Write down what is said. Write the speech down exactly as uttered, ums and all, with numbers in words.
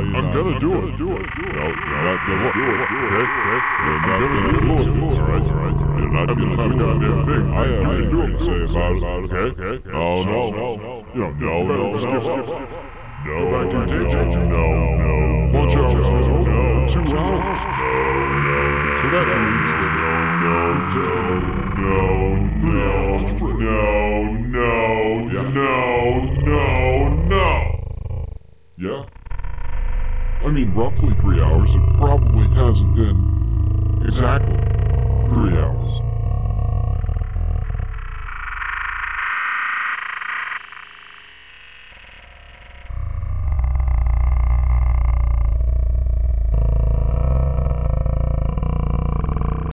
I'm gonna do it. Do it. No, you're not gonna do it. Okay, okay. I'm gonna do it. All right, all right. You're not gonna do a goddamn thing. I have to do it. Say about it. Okay, okay. No, no, no. You know, no, no, skip, skip, skip. No, go back to your day job. No, no. Lunch hours is over for two hours. No, no. So that means there's no, no, no, no, no, no, no, no, no. Yeah? I mean, roughly three hours. It probably hasn't been exactly three hours.